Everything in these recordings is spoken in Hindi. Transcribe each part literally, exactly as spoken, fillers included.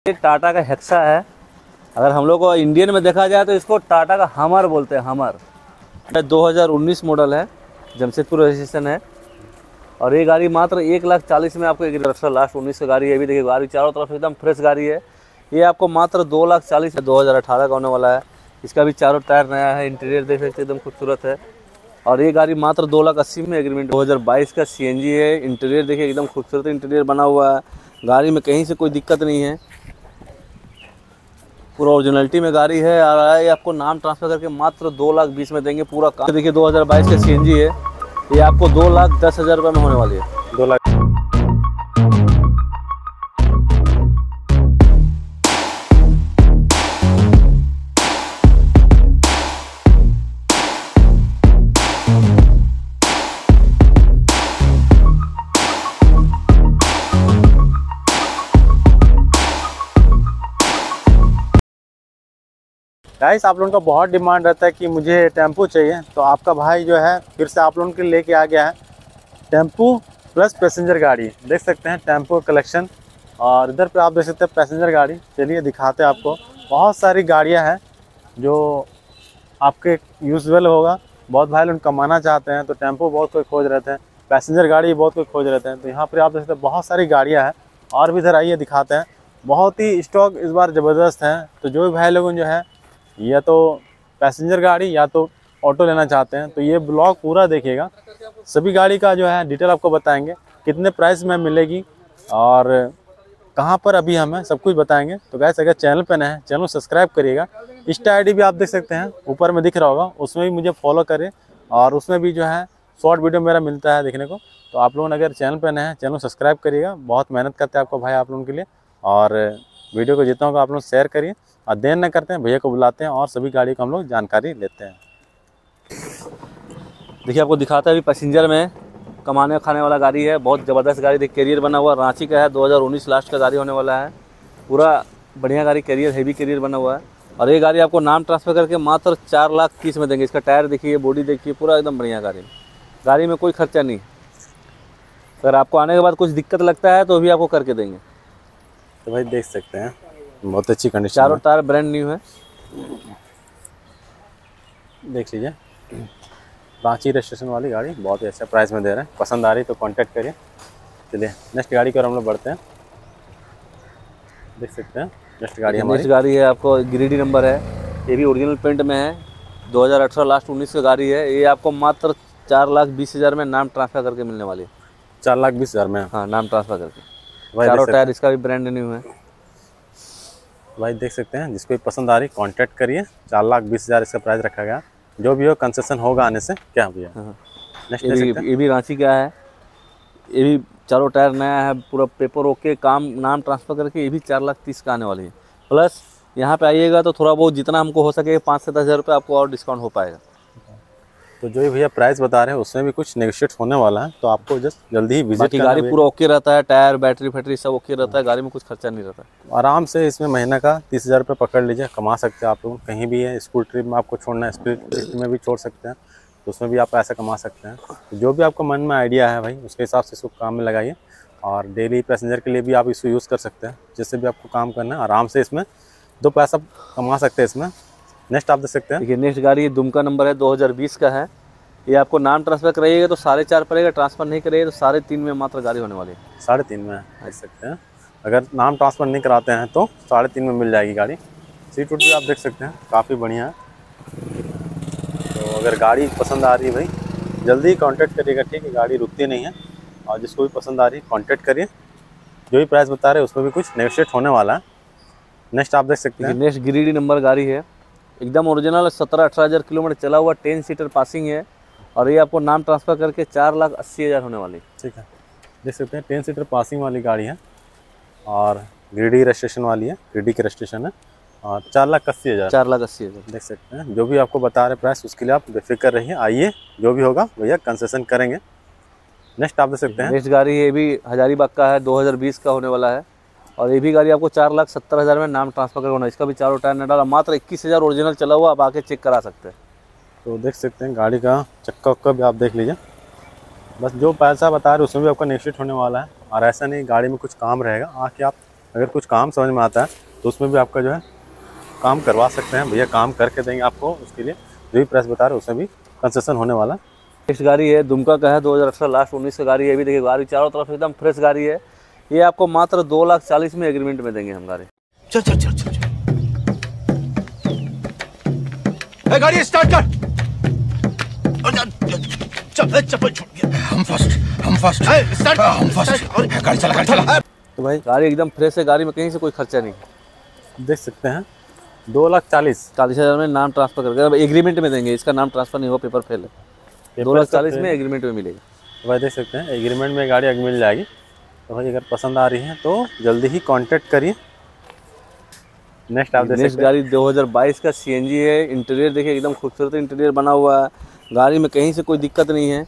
एक टाटा का हेक्सा है। अगर हम लोग को इंडियन में देखा जाए तो इसको टाटा का हमर बोलते हैं, हमर। दो हज़ार उन्नीस मॉडल है, जमशेदपुर रजिस्ट्रेशन है। और ये गाड़ी मात्र एक लाख चालीस में आपको एक लास्ट उन्नीस का गाड़ी है। अभी देखिए गाड़ी चारों तरफ एकदम फ्रेश गाड़ी है। ये आपको मात्र दो लाख चालीस है, दो हज़ार अठारह का होने वाला है। इसका भी चारों टायर नया है, इंटीरियर देख सकते एकदम खूबसूरत है। और ये गाड़ी मात्र दो लाख अस्सी में एग्रीमेंट। दो हज़ार बाईस का सीएनजी है। इंटीरियर देखिए एकदम खूबसूरत इंटीरियर बना हुआ है। गाड़ी में कहीं से कोई दिक्कत नहीं है, पूरा ओरिजिनलिटी में गाड़ी है। और ये आपको नाम ट्रांसफर करके मात्र दो लाख बीस में देंगे पूरा काम। देखिए दो हज़ार बाईस का सीएनजी है, ये आपको दो लाख दस हज़ार रुपये में होने वाली है। दो लाख गाइस, आप लोगों का बहुत डिमांड रहता है कि मुझे टेम्पो चाहिए, तो आपका भाई जो है फिर से आप लोगों के लिए लेके आ गया है टेम्पो प्लस पैसेंजर गाड़ी। देख सकते हैं टेम्पो कलेक्शन, और इधर पे आप देख सकते हैं पैसेंजर गाड़ी। चलिए दिखाते हैं आपको। बहुत सारी गाड़ियां हैं जो आपके यूजुअल होगा। बहुत भाई लोग कमाना चाहते हैं तो टेम्पो बहुत कोई खोज रहते हैं, पैसेंजर गाड़ी बहुत कोई खोज रहते हैं। तो यहाँ पर आप देख सकते हैं बहुत सारी गाड़ियाँ हैं। और भी इधर आइए दिखाते हैं। बहुत ही स्टॉक इस बार ज़बरदस्त है। तो जो भी भाई लोगों जो है या तो पैसेंजर गाड़ी या तो ऑटो लेना चाहते हैं तो ये ब्लॉग पूरा देखिएगा। सभी गाड़ी का जो है डिटेल आपको बताएंगे, कितने प्राइस में मिलेगी और कहाँ पर अभी हमें सब कुछ बताएंगे। तो गाइस, अगर चैनल पे नए हैं चैनल सब्सक्राइब करिएगा। इंस्टा आईडी भी आप देख सकते हैं ऊपर में दिख रहा होगा, उसमें भी मुझे फॉलो करें। और उसमें भी जो है शॉर्ट वीडियो मेरा मिलता है देखने को। तो आप लोगों ने अगर चैनल पर नए हैं चैनल सब्सक्राइब करिएगा। बहुत मेहनत करते हैं आपको भाई आप लोगों के लिए। और वीडियो को जितना होगा आप लोग शेयर करिए और देर न करते हैं, भैया को बुलाते हैं और सभी गाड़ी को हम लोग जानकारी लेते हैं। देखिए आपको दिखाता है अभी पैसेंजर में कमाने खाने वाला गाड़ी है। बहुत ज़बरदस्त गाड़ी। देखिए कैरियर बना हुआ रांची का है, दो हज़ार उन्नीस लास्ट का गाड़ी होने वाला है। पूरा बढ़िया गाड़ी, कैरियर हेवी कैरियर बना हुआ है। और ये गाड़ी आपको नाम ट्रांसफ़र करके मात्र चार लाख तीस में देंगे। इसका टायर देखिए, बॉडी देखिए, पूरा एकदम बढ़िया गाड़ी। गाड़ी में कोई खर्चा नहीं। अगर आपको आने के बाद कुछ दिक्कत लगता है तो भी आपको करके देंगे। तो भाई देख सकते हैं बहुत अच्छी कंडीशन, चारों टायर ब्रांड न्यू है। देख लीजिए रांची रजिस्ट्रेशन वाली गाड़ी बहुत ही अच्छा प्राइस में दे रहे हैं। पसंद आ रही तो कांटेक्ट करिए। चलिए नेक्स्ट गाड़ी की ओर हम लोग बढ़ते हैं। देख सकते हैं नेक्स्ट गाड़ी हमारी नेक्स्ट गाड़ी है आपको गिरिडी नंबर है। ये भी ओरिजिनल पेंट में है। दो हज़ार अठारह लास्ट उन्नीस का गाड़ी है। ये आपको मात्र चार लाख बीस हज़ार में नाम ट्रांसफ़र करके मिलने वाली है। चार लाख बीस हज़ार में? हाँ, नाम ट्रांसफ़र करके। चारों टायर इसका भी ब्रांड न्यू है। भाई देख सकते हैं, जिसको पसंद आ रही कांटेक्ट करिए। चार लाख बीस हज़ार इसका प्राइस रखा गया। जो भी हो कंसेशन होगा आने से। क्या भैया? हाँ। नेक्स्ट ये भी, ये भी रांची का है। ये भी चारों टायर नया है, पूरा पेपर ओके, काम नाम ट्रांसफ़र करके। ये भी चार लाख तीस का आने वाली है। प्लस यहाँ पे आइएगा तो थोड़ा बहुत जितना हमको हो सके पाँच से दस हज़ार रुपये आपको और डिस्काउंट हो पाएगा। तो जो भी भैया प्राइस बता रहे हैं उसमें भी कुछ नेगोशिएट होने वाला है, तो आपको जस्ट जल्दी ही विजिट करना। गाड़ी पूरा ओके रहता है, टायर बैटरी फैटरी सब ओके रहता है। गाड़ी में कुछ खर्चा नहीं रहता है। आराम से इसमें महीने का तीस हज़ार रुपये पकड़ लीजिए, कमा सकते हैं आप लोग। कहीं भी है, स्कूल ट्रिप में आपको छोड़ना है, स्पीड ट्रिप में भी छोड़ सकते हैं, तो उसमें भी आप पैसा कमा सकते हैं। तो जो भी आपको मन में आइडिया है भाई उसके हिसाब से इसको काम में लगाइए। और डेली पैसेंजर के लिए भी आप इसको यूज़ कर सकते हैं। जिससे भी आपको काम करना है आराम से इसमें दो पैसा कमा सकते हैं इसमें। नेक्स्ट आप देख सकते हैं। देखिए नेक्स्ट गाड़ी दुमका नंबर है, दो हज़ार बीस का है। ये आपको नाम ट्रांसफ़र कराइएगा तो साढ़े चार पड़ेगा, ट्रांसफ़र नहीं करिएगा तो साढ़े तीन में मात्र गाड़ी होने वाली है। साढ़े तीन में देख सकते हैं। अगर नाम ट्रांसफ़र नहीं कराते हैं तो साढ़े तीन में मिल जाएगी गाड़ी। सीट वूट भी आप देख सकते हैं काफ़ी बढ़िया है। तो अगर गाड़ी पसंद आ रही है भाई जल्दी कांटेक्ट करिएगा, ठीक है? गाड़ी रुकती नहीं है। और जिसको भी पसंद आ रही है कांटेक्ट करिए। जो भी प्राइस बता रहे हैं उसमें भी कुछ नेगोशिएट होने वाला है। नेक्स्ट आप देख सकते हैं। नेक्स्ट गिरिडी नंबर गाड़ी है, एकदम ओरिजिनल, सत्रह अठारह हज़ार किलोमीटर चला हुआ, टेन सीटर पासिंग है। और ये आपको नाम ट्रांसफ़र करके चार लाख अस्सी हज़ार होने वाली। ठीक है, देख सकते हैं टेन सीटर पासिंग वाली गाड़ी है और गिरिडी रजिस्ट्रेशन वाली है। गिरिडी की रजिस्ट्रेशन है और चार लाख अस्सी हज़ार चार लाख अस्सी हज़ार देख सकते हैं। जो भी आपको बता रहे प्राइस उसके लिए आप बेफिक्र रहिए। आइए, जो भी होगा भैया कंसेशन करेंगे। नेक्स्ट आप देख सकते हैं। नेक्स्ट गाड़ी ये भी हजारीबाग का है, दो हज़ार बीस का होने वाला है। और ये भी गाड़ी आपको चार लाख सत्तर हज़ार में नाम ट्रांसफ़र करवाना है। इसका भी चारों टायर ने डाला, मात्र इक्कीस हज़ार ओरिजिनल चला हुआ। आप आके चेक करा सकते हैं। तो देख सकते हैं गाड़ी का चक्का उक्का भी आप देख लीजिए। बस जो पैसा बता रहे उसमें भी आपका नेगोशिएट होने वाला है। और ऐसा नहीं गाड़ी में कुछ काम रहेगा, आके आप अगर कुछ काम समझ में आता है तो उसमें भी आपका जो है काम करवा सकते हैं भैया, काम करके देंगे आपको। उसके लिए जो भी प्राइस बता रहे हैं उसमें भी कंसेशन होने वाला। नेक्स्ट गाड़ी है दुमका का है, दो हज़ार अठारह लास्ट उन्नीस का गाड़ी है। अभी देखिए गाड़ी चारों तरफ एकदम फ्रेश गाड़ी है। ये आपको मात्र दो लाख चालीस में एग्रीमेंट में देंगे हम गाड़ी। चल चल चल चल चल गाड़ी स्टार्ट कर। चल चप्पल छूट गया। हम फर्स्ट हम फर्स्ट स्टार्ट हम फर्स्ट गाड़ी चला गाड़ी चला। तो भाई गाड़ी एकदम फ्रेश है, गाड़ी में कहीं से कोई खर्चा नहीं है। देख सकते हैं दो लाख चालीस चालीस हज़ार में नाम ट्रांसफर करके एग्रीमेंट में देंगे। इसका नाम ट्रांसफर नहीं हो, पेपर फेल है। दो लाख चालीस में एग्रीमेंट में मिलेगी। तो भाई देख सकते हैं एग्रीमेंट में गाड़ी अगर मिल जाएगी। तो भाई अगर पसंद आ रही है तो जल्दी ही कांटेक्ट करिए। नेक्स्ट आप देख नेक्स्ट सकते हैं गाड़ी दो हज़ार बाईस का सीएनजी है। इंटीरियर देखिए एकदम खूबसूरत इंटीरियर बना हुआ है। गाड़ी में कहीं से कोई दिक्कत नहीं है,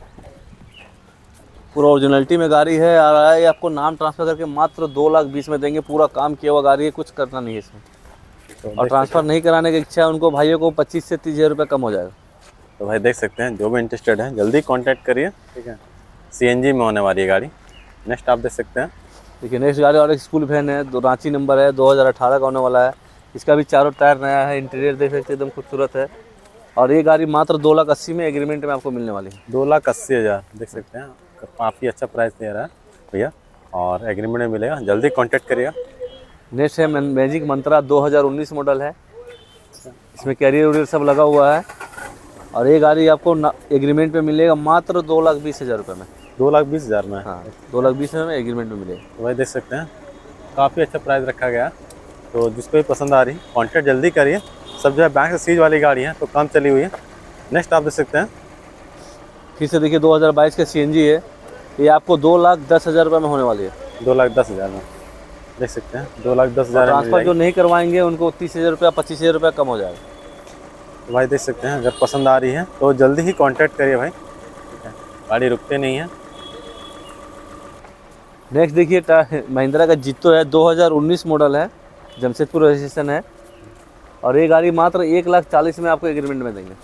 पूरा ओरिजिनलिटी में गाड़ी है। और ये आपको नाम ट्रांसफर करके मात्र दो लाख बीस में देंगे। पूरा काम किया हुआ गाड़ी है, कुछ करना नहीं है इसमें। तो और ट्रांसफ़र नहीं कराने की इच्छा है उनको भाइयों को पच्चीस से तीस हज़ार रुपये कम हो जाएगा। तो भाई देख सकते हैं जो भी इंटरेस्टेड है जल्दी कांटेक्ट करिए, ठीक है। सीएनजी में होने वाली है गाड़ी। नेक्स्ट आप देख सकते हैं देखिए नेक्स्ट गाड़ी और एक स्कूल वैन है, दो रांची नंबर है, दो हज़ार अठारह का होने वाला है। इसका भी चारों टायर नया है। इंटीरियर देख सकते हैं एकदम खूबसूरत है। और ये गाड़ी मात्र दो लाख अस्सी में एग्रीमेंट में आपको मिलने वाली है। दो लाख अस्सी हज़ार देख सकते हैं, काफ़ी अच्छा प्राइस दे रहा है भैया और एग्रीमेंट में मिलेगा। जल्दी कांटेक्ट करिएगा। नेक्स्ट है मैजिक मंत्रा, दो हज़ार उन्नीस मॉडल है। इसमें कैरियर वैरियर सब लगा हुआ है। और ये गाड़ी आपको एग्रीमेंट में मिलेगा मात्र दो लाख बीस हज़ार रुपये में। दो लाख बीस हज़ार में, हाँ दो लाख बीस हज़ार में एग्रीमेंट में मिलेगा। तो भाई देख सकते हैं काफ़ी अच्छा प्राइस रखा गया। तो जिसको भी पसंद आ रही है कॉन्टैक्ट जल्दी करिए। सब जो है बैंक से सीज वाली गाड़ी है तो कम चली हुई है। नेक्स्ट आप देख सकते हैं फिर से देखिए दो हज़ार बाईस का सीएनजी है। ये आपको दो लाख दस हज़ार रुपये में होने वाली है। दो लाख दस हज़ार में देख सकते हैं, दो लाख दस हज़ार। ट्रांसफर जो नहीं करवाएंगे उनको तीस हज़ार रुपया पच्चीस हज़ार रुपया कम हो जाएगा। तो भाई देख सकते हैं अगर पसंद आ रही है तो जल्दी ही कांटेक्ट करिए भाई, ठीक है। गाड़ी रुकते नहीं है। नेक्स्ट देखिए महिंद्रा का जितो है, दो हज़ार उन्नीस मॉडल है, जमशेदपुर रजिस्ट्रेशन है। और ये गाड़ी मात्र एक लाख चालीस में आपको एग्रीमेंट में देंगे।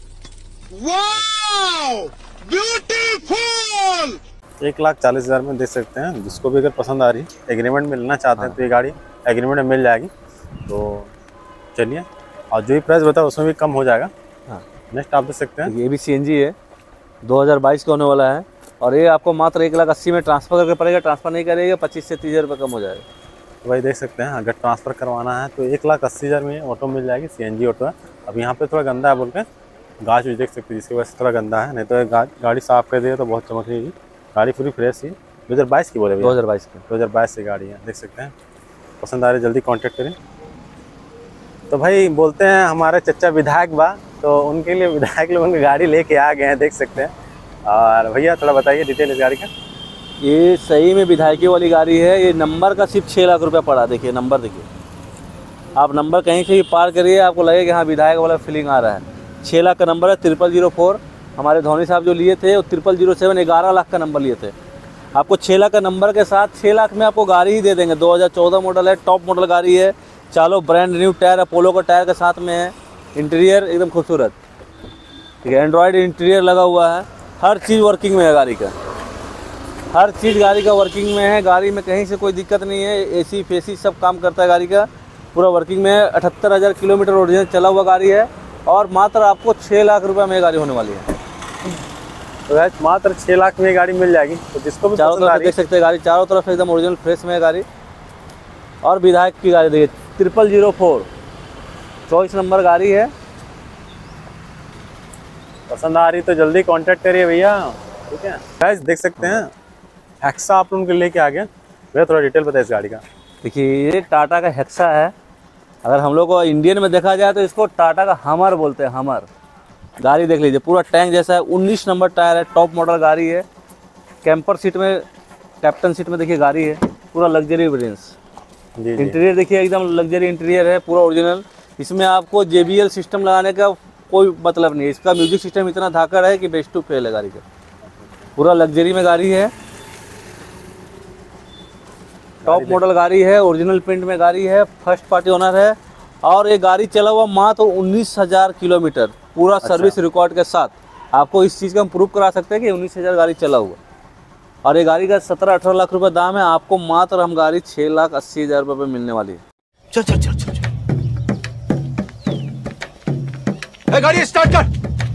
Wow beautiful. एक लाख चालीस हज़ार में देख सकते हैं। जिसको भी अगर पसंद आ रही है एग्रीमेंट में लेना चाहते हैं तो ये गाड़ी एग्रीमेंट में मिल जाएगी। तो चलिए, और जो भी प्राइस बताओ उसमें भी कम हो जाएगा। हाँ नेक्स्ट आप देख सकते हैं ये भी सीएनजी है, दो हज़ार बाईस का होने वाला है। और ये आपको मात्र एक लाख अस्सी में ट्रांसफर करके पड़ेगा। ट्रांसफर नहीं करेगा पच्चीस से तीस हज़ार रुपये कम हो जाएगा। तो भाई देख सकते हैं अगर ट्रांसफ़र करवाना है तो एक लाख अस्सी हज़ार में ऑटो मिल जाएगी। सीएनजी ऑटो है। अब यहाँ पे थोड़ा गंदा है बोल के गाछ भी देख सकते हैं, जिसकी वजह से थोड़ा गंदा है। नहीं तो गा, गाड़ी साफ़ कर दिए तो बहुत चमक रही। गाड़ी पूरी फ्रेश ही दो हज़ार बाईस की बोले दो हज़ार बाईस की दो हज़ार बाईस की गाड़ी है। देख सकते हैं पसंद आ रही जल्दी कॉन्टेक्ट करें। तो भाई बोलते हैं हमारे चचा विधायक बा, तो उनके लिए विधायक लोग उनकी गाड़ी लेके आ गए हैं, देख सकते हैं। और भैया थोड़ा बताइए डिटेल इस गाड़ी का। ये सही में विधायकी वाली गाड़ी है। ये नंबर का सिर्फ छः लाख रुपया पड़ा। देखिए नंबर, देखिए आप नंबर कहीं से भी पार करिए आपको लगेगा कि हाँ विधायक वाला फीलिंग आ रहा है। छः लाख का नंबर है, ट्रिपल जीरो फोर। हमारे धोनी साहब जो लिए थे वो ट्रिपल जीरो सेवन ग्यारह लाख का नंबर लिए थे। आपको छः लाख का नंबर के साथ छः लाख में आपको गाड़ी ही दे देंगे। दो हज़ार चौदह मॉडल है, टॉप मॉडल गाड़ी है। चालो ब्रांड न्यू टायर, अपोलो का टायर के साथ में है। इंटीरियर एकदम खूबसूरत, ठीक है। एंड्रॉयड इंटीरियर लगा हुआ है। हर चीज़ वर्किंग में है गाड़ी का, हर चीज़ गाड़ी का वर्किंग में है। गाड़ी में कहीं से कोई दिक्कत नहीं है। एसी फेसी सब काम करता है गाड़ी का, पूरा वर्किंग में है। अठहत्तर हज़ार किलोमीटर ओरिजिनल चला हुआ गाड़ी है। और मात्र आपको छः लाख रुपए में गाड़ी होने वाली है। तो गाइस मात्र छः लाख में गाड़ी मिल जाएगी। तो जिसको भी चारों पसंद आ तरफ रही देख सकते हैं गाड़ी, चारों तरफ एकदम ओरिजिनल फ्रेश में है गाड़ी। और विधायक की गाड़ी देखिए, ट्रिपल जीरो फोर चौबीस नंबर गाड़ी है। पसंद आ रही तो जल्दी कांटेक्ट करिए भैया, ठीक है। गाइस देख सकते हैं हेक्सा आप लोगों के लेके आ गया। भैया थोड़ा डिटेल बताइए इस गाड़ी का। देखिए ये टाटा का हेक्सा है। अगर हम लोग को इंडियन में देखा जाए तो इसको टाटा का हमर बोलते हैं, हमर। गाड़ी देख लीजिए, पूरा टैंक जैसा है। उन्नीस नंबर टायर है, टॉप मॉडल गाड़ी है। कैंपर सीट में, कैप्टन सीट में देखिए गाड़ी है, पूरा लग्जरी ब्रेंस। जी जी इंटीरियर देखिए एकदम लग्जरी इंटीरियर है, पूरा ओरिजिनल। इसमें आपको जे बी एल सिस्टम लगाने का कोई मतलब नहीं है। इसका म्यूजिक सिस्टम इतना धाकड़ है कि बेस्ट टू फेल है गाड़ी का। पूरा लग्जरी में गाड़ी है, टॉप मॉडल गाड़ी है, ओरिजिनल प्रिंट में गाड़ी है, फर्स्ट पार्टी ओनर है। और ये गाड़ी चला हुआ मात्र उन्नीस हज़ार किलोमीटर, पूरा अच्छा। सर्विस रिकॉर्ड के साथ। आपको इस चीज़ का हम प्रूव करा सकते हैं कि उन्नीस हज़ार गाड़ी चला हुआ। और ये गाड़ी का सत्रह अठारह लाख रुपए दाम है। आपको मात्र हम गाड़ी छः लाख अस्सी हज़ार रुपये में मिलने वाली है। चल चल चल चल चल ए, गाड़ी स्टार्ट कर।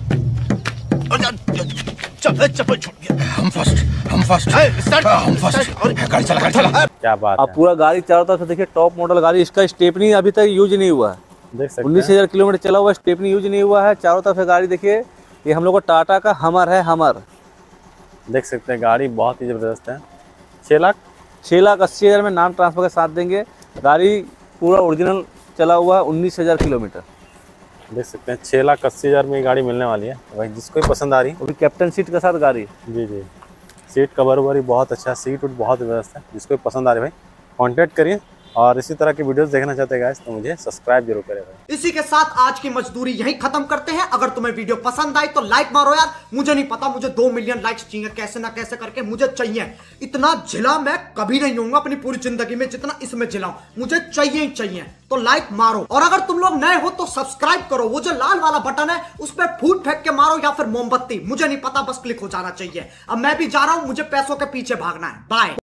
चल चप्पल छूट गया। हम फर्स्ट हम फर्स्ट स्टार्ट हम फर्स्ट गाड़ी चला गाड़ी चला। क्या बात आप है, पूरा गाड़ी चारों तरफ से देखिए, टॉप मॉडल गाड़ी। इसका स्टेपनी अभी तक यूज नहीं हुआ है। देख सकते उन्नीस हैं। हज़ार किलोमीटर चला हुआ है, स्टेपनी यूज नहीं हुआ है। चारों तरफ से गाड़ी देखिए, ये हम लोग को टाटा का हमर है, हमर। देख सकते हैं गाड़ी बहुत ही ज़बरदस्त है। छः लाख छः लाख अस्सी हज़ार में नाम ट्रांसफर के साथ देंगे। गाड़ी पूरा ओरिजिनल चला हुआ है, उन्नीस हज़ार किलोमीटर। देख सकते हैं छः लाख अस्सी हज़ार में ये गाड़ी मिलने वाली है। भाई जिसको भी पसंद आ रही है, वो भी कैप्टन सीट के साथ गाड़ी। जी जी, सीट कवर ववर बहुत अच्छा है, सीट उट बहुत ज़बरदस्त है। जिसको भी पसंद आ रही है भाई कांटेक्ट करिए। और इसी तरह की वीडियोस देखना चाहते हैं गाइस तो मुझे सब्सक्राइब जरूर करें भाई। इसी के साथ आज की मजदूरी यहीं खत्म करते हैं। अगर तुम्हें वीडियो पसंद आई तो लाइक मारो यार। मुझे नहीं पता, मुझे दो मिलियन लाइक्स चाहिए, कैसे ना कैसे करके मुझे चाहिए। इतना झिला मैं कभी नहीं होऊंगा अपनी पूरी जिंदगी में जितना इसमें झिलाऊं। मुझे चाहिए ही चाहिए, तो लाइक मारो। और अगर तुम लोग नए हो तो सब्सक्राइब करो। वो जो लाल वाला बटन है उस पर फूट फेंक के मारो या फिर मोमबत्ती, मुझे नहीं पता, बस क्लिक हो जाना चाहिए। अब मैं भी जा रहा हूं, मुझे पैसों के पीछे भागना है। बाय।